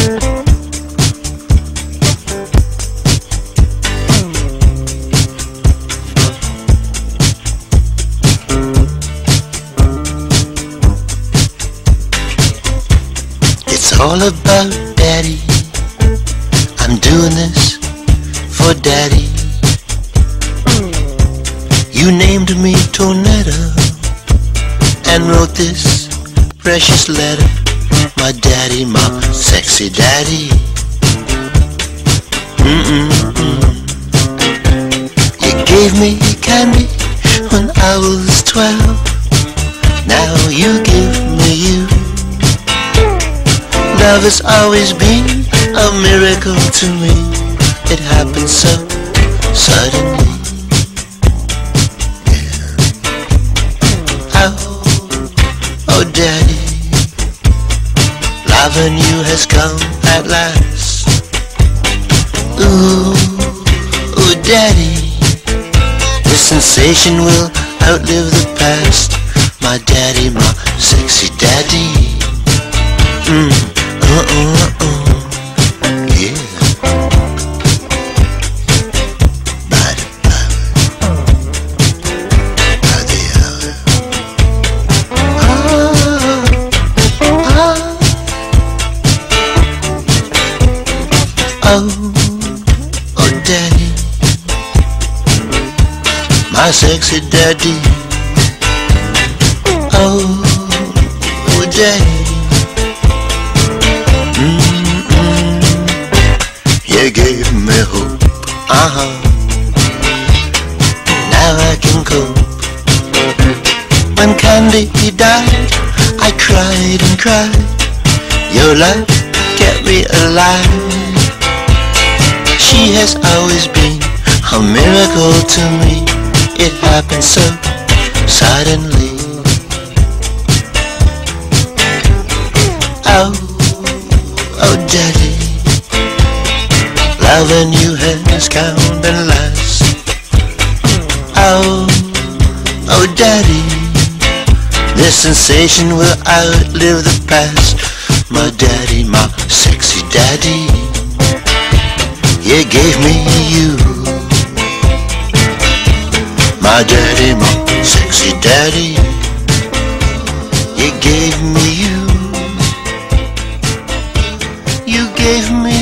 It's all about Daddy. I'm doing this for Daddy. You named me Tornado and wrote this precious letter. My daddy, my sexy daddy. You gave me candy when I was 12. Now you give me you. Love has always been a miracle to me. It happened so suddenly. Yeah. Oh Daddy, loving you has come at last. Ooh, Daddy, this sensation will outlive the past. My daddy, my sexy daddy. Yeah. Oh, Daddy, my sexy daddy. Oh, Daddy. You gave me hope. Now I can cope. When Candy died, I cried and cried. Your love kept me alive. She has always been a miracle to me. It happened so suddenly. Oh Daddy, loving you has come and last. Oh Daddy, this sensation will outlive the past. My daddy, my sexy daddy. You gave me you. My daddy, my sexy daddy. You gave me you. You gave me